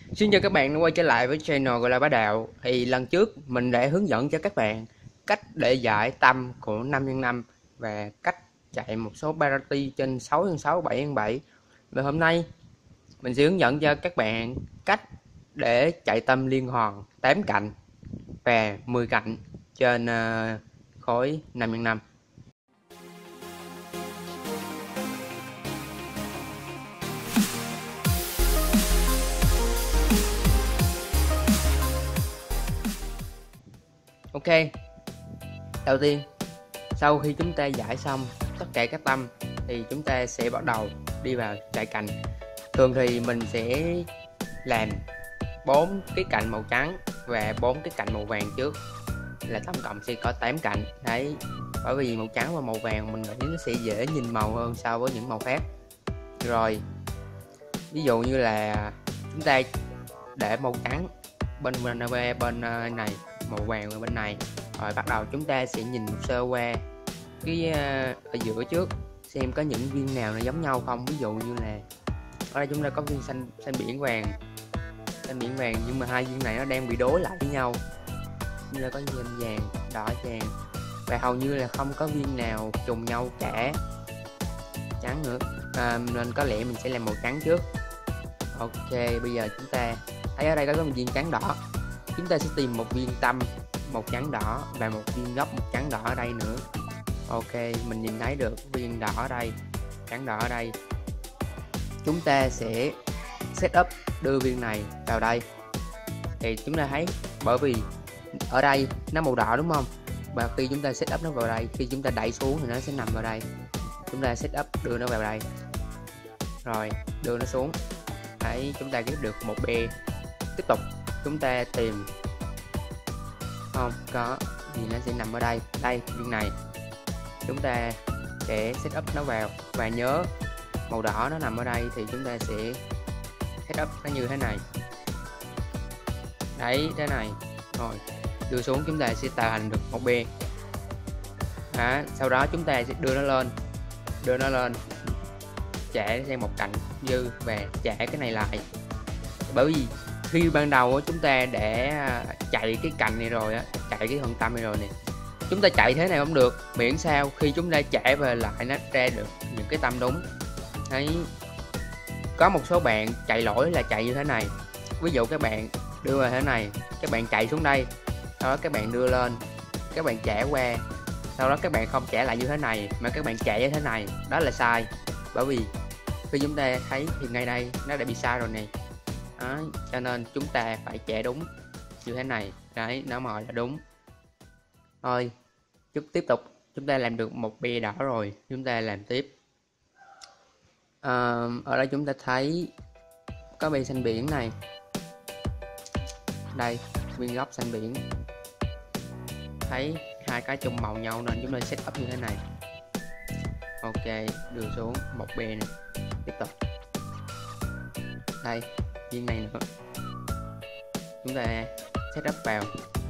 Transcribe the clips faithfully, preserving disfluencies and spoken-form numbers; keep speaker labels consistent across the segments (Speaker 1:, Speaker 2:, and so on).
Speaker 1: Xin chào các bạn đã quay trở lại với channel gọi là Bá Đạo. Thì lần trước mình đã hướng dẫn cho các bạn cách để giải tâm của năm nhân năm và cách chạy một số parity trên sáu nhân sáu, bảy nhân bảy. Và hôm nay mình sẽ hướng dẫn cho các bạn cách để chạy tâm liên hoàn tám cạnh và mười cạnh trên uh, khối năm nhân năm. Ok, đầu tiên sau khi chúng ta giải xong tất cả các tâm thì chúng ta sẽ bắt đầu đi vào chạy cạnh. Thường thì mình sẽ làm bốn cái cạnh màu trắng và bốn cái cạnh màu vàng trước, là tổng cộng sẽ có tám cạnh đấy. Bởi vì màu trắng và màu vàng mình nghĩ nó sẽ dễ nhìn màu hơn so với những màu khác. Rồi ví dụ như là chúng ta để màu trắng bên bên bên này, màu vàng ở bên này, rồi bắt đầu chúng ta sẽ nhìn sơ qua cái ở giữa trước xem có những viên nào nó giống nhau không. Ví dụ như là ở đây chúng ta có viên xanh xanh biển vàng, xanh biển vàng nhưng mà hai viên này nó đang bị đối lại với nhau, như là có viên vàng đỏ vàng, và hầu như là không có viên nào trùng nhau cả. Trắng nữa à, nên có lẽ mình sẽ làm màu trắng trước. Ok, bây giờ chúng ta thấy ở đây có một viên trắng đỏ, chúng ta sẽ tìm một viên tâm màu trắng đỏ và một viên góc một trắng đỏ ở đây nữa. Ok, mình nhìn thấy được viên đỏ ở đây, trắng đỏ ở đây. Chúng ta sẽ setup đưa viên này vào đây. Thì chúng ta thấy bởi vì ở đây nó màu đỏ đúng không, và khi chúng ta setup nó vào đây, khi chúng ta đẩy xuống thì nó sẽ nằm vào đây. Chúng ta setup đưa nó vào đây, rồi đưa nó xuống. Đấy, chúng ta ghép được một B. Tiếp tục chúng ta tìm, không có thì nó sẽ nằm ở đây. Đây, viên này chúng ta sẽ setup nó vào, và nhớ màu đỏ nó nằm ở đây thì chúng ta sẽ setup nó như thế này. Đấy, thế này. Rồi đưa xuống chúng ta sẽ tạo thành được một B. Đó, sau đó chúng ta sẽ đưa nó lên, đưa nó lên trả sang một cạnh dư và trả cái này lại. Bởi vì khi ban đầu chúng ta để chạy cái cạnh này rồi á, chạy cái phần tâm này rồi nè, chúng ta chạy thế này không được, miễn sao khi chúng ta chạy về lại nó ra được những cái tâm đúng. Đấy, có một số bạn chạy lỗi là chạy như thế này. Ví dụ các bạn đưa vào thế này, các bạn chạy xuống đây, sau đó các bạn đưa lên, các bạn trả qua, sau đó các bạn không trả lại như thế này mà các bạn trả như thế này, đó là sai. Bởi vì khi chúng ta thấy thì ngay đây nó đã bị sai rồi nè. Đó, cho nên chúng ta phải trả đúng như thế này. Đấy, nó mỏi là đúng. Thôi, chút tiếp tục chúng ta làm được một bia đỏ rồi, chúng ta làm tiếp. À, ở đây chúng ta thấy có bia xanh biển này, đây viên góc xanh biển, thấy hai cái chung màu nhau nên chúng ta setup như thế này. Ok, đưa xuống một bia này. Tiếp tục đây viên này nữa, chúng ta setup vào,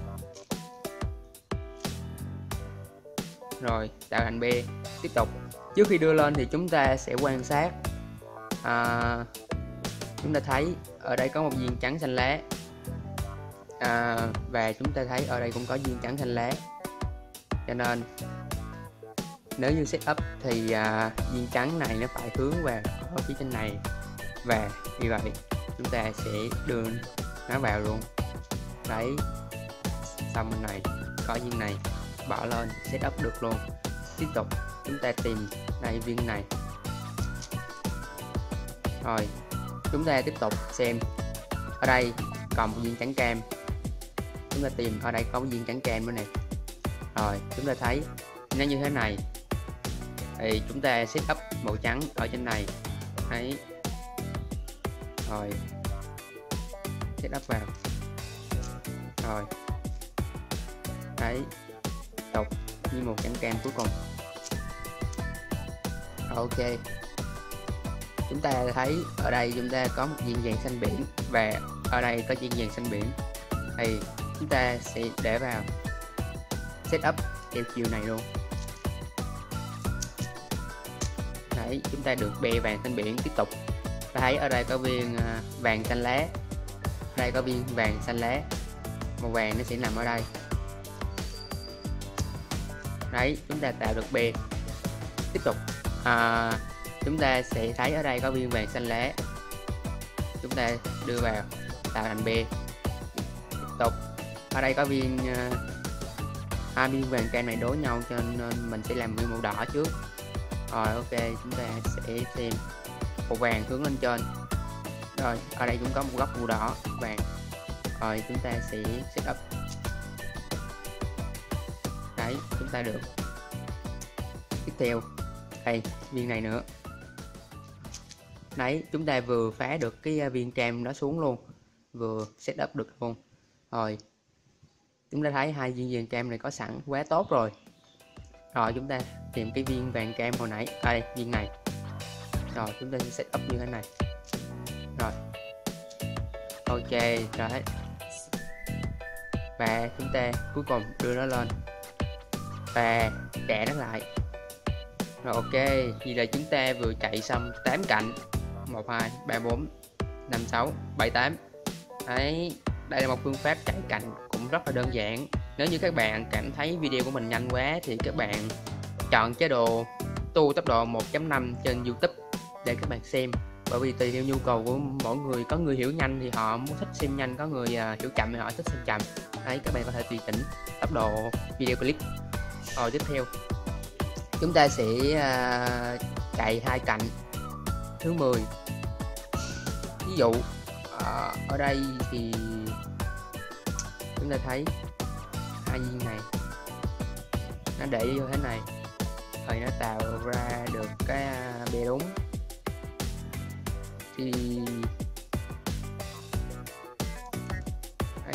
Speaker 1: rồi tạo thành B. Tiếp tục trước khi đưa lên thì chúng ta sẽ quan sát. À, chúng ta thấy ở đây có một viên trắng xanh lá, à, và chúng ta thấy ở đây cũng có viên trắng xanh lá, cho nên nếu như setup thì à, viên trắng này nó phải hướng vào ở phía trên này, và như vậy chúng ta sẽ đưa nó vào luôn. Đấy, xong bên này có viên này bỏ lên setup được luôn. Tiếp tục chúng ta tìm đây viên này, rồi chúng ta tiếp tục xem ở đây còn một viên trắng cam, chúng ta tìm ở đây có một viên trắng cam nữa này, rồi chúng ta thấy nó như thế này thì chúng ta setup màu trắng ở trên này. Đấy, rồi setup vào, rồi đấy, tục như một trắng cam cuối cùng. Ok, chúng ta thấy ở đây chúng ta có một viên vàng xanh biển và ở đây có viên vàng xanh biển, thì chúng ta sẽ để vào setup theo chiều này luôn. Đấy, chúng ta được bè vàng xanh biển. Tiếp tục ta thấy ở đây có viên vàng xanh lá, đây có viên vàng xanh lá, màu vàng nó sẽ nằm ở đây. Đấy, chúng ta tạo được bia. Tiếp tục à, chúng ta sẽ thấy ở đây có viên vàng xanh lá, chúng ta đưa vào tạo thành bia. Tiếp tục ở đây có viên uh, hai viên vàng cam này đối nhau cho nên mình sẽ làm viên màu đỏ trước. Rồi ok, chúng ta sẽ xem màu vàng hướng lên trên. Rồi ở đây cũng có một góc màu đỏ vàng. Rồi chúng ta sẽ set up. Đấy, chúng ta được. Tiếp theo đây viên này nữa. Đấy, chúng ta vừa phá được cái viên cam đó xuống luôn, vừa set up được luôn. Rồi chúng ta thấy hai viên vàng cam này có sẵn quá tốt rồi. Rồi chúng ta tìm cái viên vàng cam hồi nãy, à đây viên này. Rồi chúng ta sẽ set up như thế này. Rồi ok rồi, và chúng ta cuối cùng đưa nó lên và kẹ nó lại. Rồi ok, vậy là chúng ta vừa chạy xong tám cạnh, một hai ba bốn năm sáu bảy tám. Đấy, đây là một phương pháp chạy cạnh cũng rất là đơn giản. Nếu như các bạn cảm thấy video của mình nhanh quá thì các bạn chọn chế độ tua tốc độ một chấm năm trên YouTube để các bạn xem. Bởi vì tùy theo nhu cầu của mỗi người, có người hiểu nhanh thì họ muốn thích xem nhanh, có người uh, hiểu chậm thì họ thích xem chậm. Đấy, các bạn có thể tùy chỉnh tốc độ video clip. Rồi tiếp theo chúng ta sẽ uh, chạy hai cạnh thứ mười. Ví dụ uh, ở đây thì chúng ta thấy hai viên này nó để vô thế này rồi nó tạo ra được cái bè đúng. Thì đây.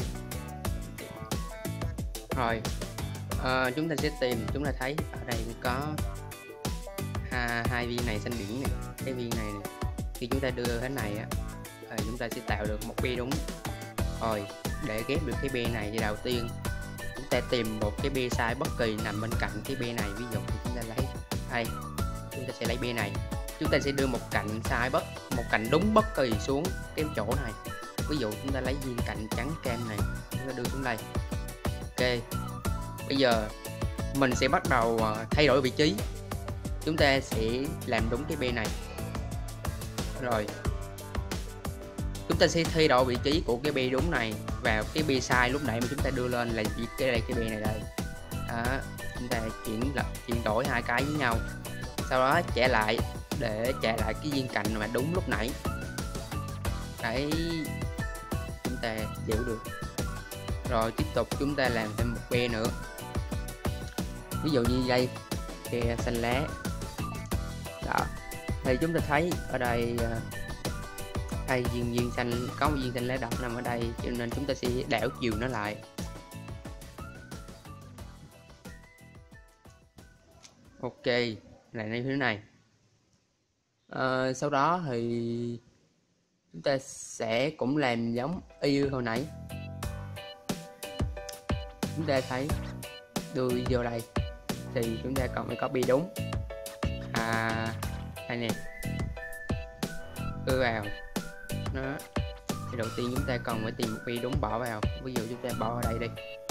Speaker 1: Rồi à, chúng ta sẽ tìm, chúng ta thấy ở đây có hai, hai viên này xanh biển này, cái viên này, này. Khi chúng ta đưa thế này á, rồi chúng ta sẽ tạo được một bia đúng. Rồi để ghép được cái bia này thì đầu tiên chúng ta tìm một cái bia sai bất kỳ nằm bên cạnh cái bia này. Ví dụ thì chúng ta lấy đây, chúng ta sẽ lấy bia này, chúng ta sẽ đưa một cạnh sai bất một cạnh đúng bất kỳ xuống cái chỗ này. Ví dụ chúng ta lấy viên cạnh trắng cam này, chúng ta đưa xuống đây. Ok, bây giờ mình sẽ bắt đầu thay đổi vị trí. Chúng ta sẽ làm đúng cái bia này. Rồi chúng ta sẽ thay đổi vị trí của cái bia đúng này vào cái bia sai lúc nãy mà chúng ta đưa lên là cái đây, cái bia này đây. Đó, chúng ta chuyển lập chuyển đổi hai cái với nhau, sau đó trả lại để trả lại cái viên cạnh mà đúng lúc nãy. Đấy, chúng ta giữ được. Rồi tiếp tục chúng ta làm thêm một bia nữa. Ví dụ như đây, bia xanh lá. Đó, thì chúng ta thấy ở đây đây viên viên xanh, có một viên xanh lá đỏ nằm ở đây, cho nên chúng ta sẽ đảo chiều nó lại. Ok, lại như thế này. À, sau đó thì chúng ta sẽ cũng làm giống y như hồi nãy. Chúng ta thấy đưa vô đây thì chúng ta còn phải có bia đúng. À đây nè, đưa vào nó thì đầu tiên chúng ta cần phải tìm một bia đúng bỏ vào. Ví dụ chúng ta bỏ ở đây đi.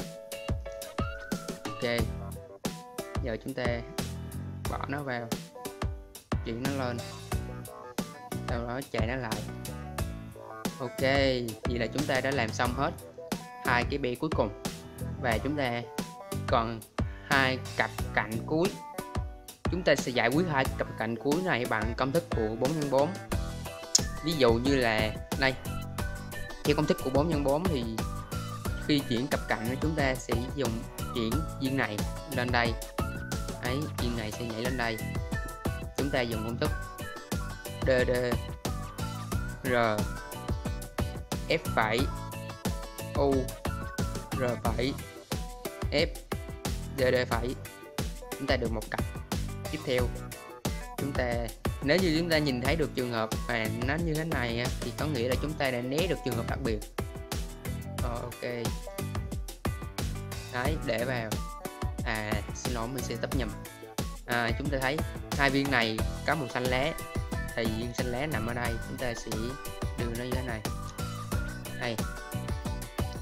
Speaker 1: Ok, giờ chúng ta bỏ nó vào, chuyển nó lên, sau đó chạy nó lại. Ok, vậy là chúng ta đã làm xong hết hai cái bia cuối cùng và chúng ta còn hai cặp cạnh cuối. Chúng ta sẽ giải quyết hai cặp cạnh cuối này bằng công thức của bốn nhân bốn. Ví dụ như là đây, theo công thức của bốn nhân bốn thì khi chuyển cặp cạnh chúng ta sẽ dùng chuyển viên này lên đây. Đấy, viên này sẽ nhảy lên đây. Chúng ta dùng công thức đê đê rờ F phẩy U R phẩy F đê đê phẩy. Chúng ta được một cặp. Tiếp theo chúng ta, nếu như chúng ta nhìn thấy được trường hợp mà nó như thế này thì có nghĩa là chúng ta đã né được trường hợp đặc biệt. Rồi, ok, đấy, để vào. À xin lỗi, mình sẽ tấp nhầm. À, chúng ta thấy hai viên này có màu xanh lá thì viên xanh lá nằm ở đây, chúng ta sẽ đưa nó như thế này. Đây,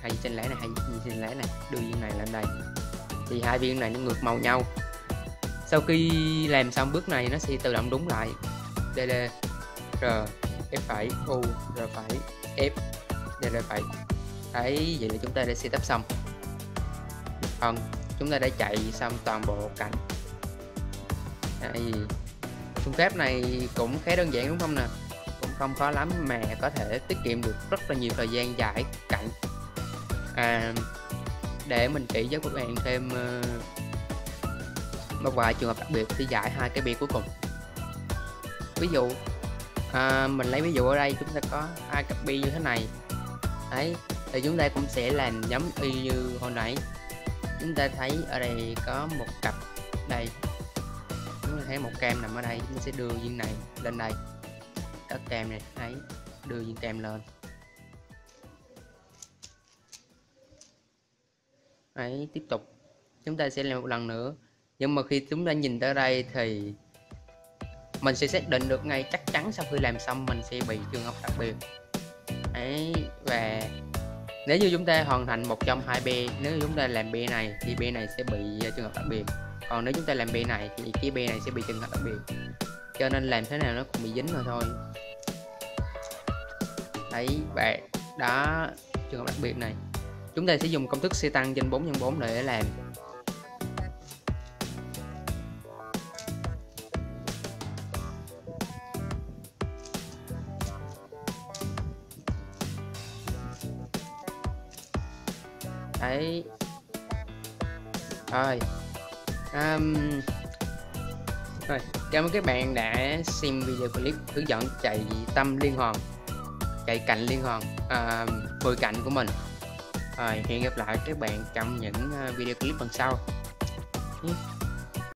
Speaker 1: hai viên xanh lá này, hai viên xanh lá này, đưa viên này lên đây thì hai viên này nó ngược màu nhau. Sau khi làm xong bước này nó sẽ tự động đúng lại. D D R F phẩy U R phẩy F D D phẩy. Đấy, vậy là chúng ta đã setup xong. Còn chúng ta đã chạy xong toàn bộ cảnh. Đấy, phương pháp này cũng khá đơn giản đúng không nè, cũng không khó lắm mà có thể tiết kiệm được rất là nhiều thời gian giải cảnh. À, để mình chỉ cho các bạn thêm uh, một vài trường hợp đặc biệt để giải hai cái bia cuối cùng. Ví dụ à, mình lấy ví dụ ở đây chúng ta có hai cặp bia như thế này. Đấy, thì chúng ta cũng sẽ làm giống y như hồi nãy. Chúng ta thấy ở đây có một cặp đây, chúng ta thấy một cam nằm ở đây, chúng ta sẽ đưa viên này lên đây, có cam này, thấy đưa viên cam lên. Đấy, tiếp tục chúng ta sẽ làm một lần nữa, nhưng mà khi chúng ta nhìn tới đây thì mình sẽ xác định được ngay chắc chắn sau khi làm xong mình sẽ bị trường hợp đặc biệt. Đấy, và nếu như chúng ta hoàn thành một trong hai bia, nếu như chúng ta làm bia này thì bia này sẽ bị trường hợp đặc biệt, còn nếu chúng ta làm bia này thì cái bia này sẽ bị trường hợp đặc biệt, cho nên làm thế nào nó cũng bị dính rồi thôi. Đấy, và đó, trường hợp đặc biệt này chúng ta sẽ dùng công thức xe tăng trên bốn nhân bốn để làm. Đấy, rồi um, rồi cảm ơn các bạn đã xem video clip hướng dẫn chạy tâm liên hoàn, chạy cạnh liên hoàn uh, mười cạnh của mình. Rồi hẹn gặp lại các bạn trong những video clip lần sau.